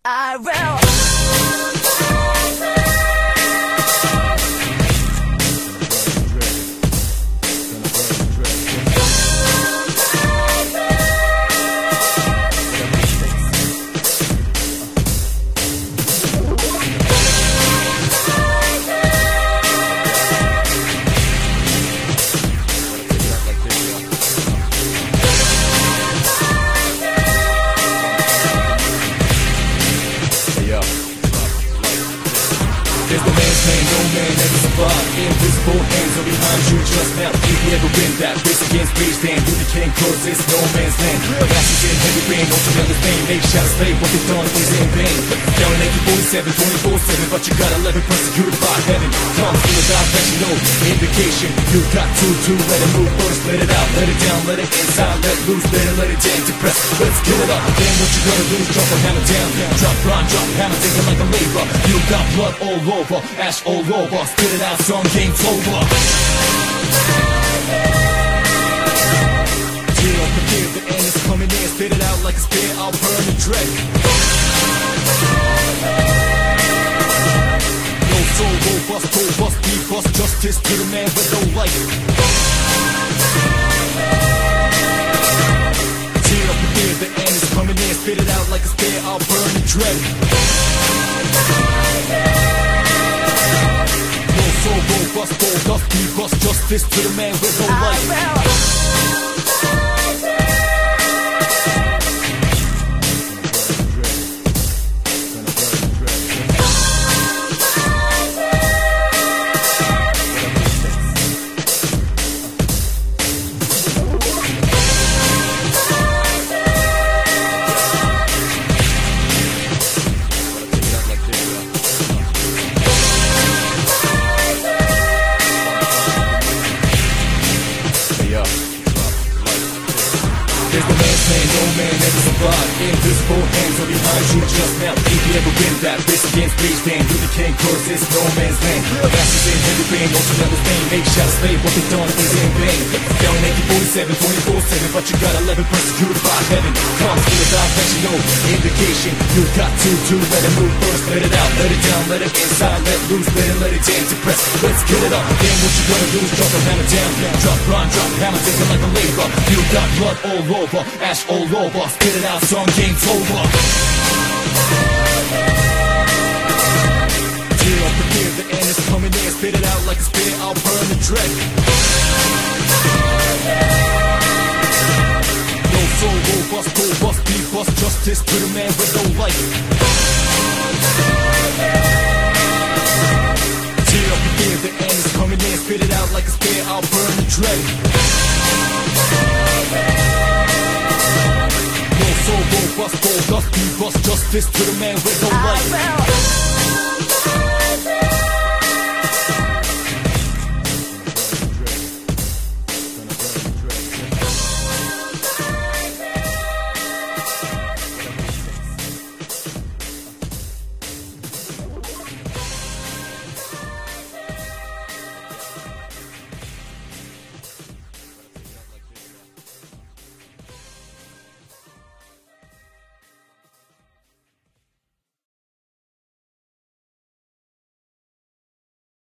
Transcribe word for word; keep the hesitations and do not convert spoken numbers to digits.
I will. There's no man's name, no man ever survived. Invisible hands are behind you just now. If you ever win that race against rage, then you became close, it's no man's land. But ashes in heavy rain, don't you ever fame. Make shots slave, what they've done is in vain. Down in eighteen forty-seven, twenty-four seven, but you got eleven persecuted by heaven. Comes from the God that you know, indication. You got to, to let it move first, let it out, let it down, let it inside, let loose, let it, let it down, depress. Let's get it up, then what you gonna do is drop a hammer down. Drop, run, drop, hammer, thinking like a labor. You got blood all over, ash all over, spit it out, some game's over. Tear up the fear, the end is coming in, spit it out like a spear, I'll burn the dread. No soul, robust, robust, be bust, justice to the man with no life. Tear up the fear, the end is coming in, spit it out like a spear, I'll burn the dread. So robust, bold, up, be bust, justice to the man with no life. There's no man's plan, no man ever survived. Invisible hands are behind you just now. If you ever win that race against rage, then you became close, it's no man's land. Ashes in heavy rain, don't you ever fame. Make shots slave, what they've done is in vain. Down in eighteen forty-seven, twenty-four seven, but you got eleven persecuted by heaven. Comes from the God that you know, indication. You got to, to let it move first, let it out, let it down, let it inside, let loose, let it, let it down, depress. Let's get it up, then what you gonna do is drop a hammer down. Drop, run, drop, hammer, thinking like a labor. You got blood all over, ash all over, spit it out, some game's over. Tear up the fear, the end is coming in, spit it out like a spear, I'll burn the dread. No soul, robust, robust, be bust, justice to the man with no life. Tear up the fear, the end is coming in, spit it out like a spear, I'll burn the dread. No soul, robust, bold, up, be bust, justice to the man with no life.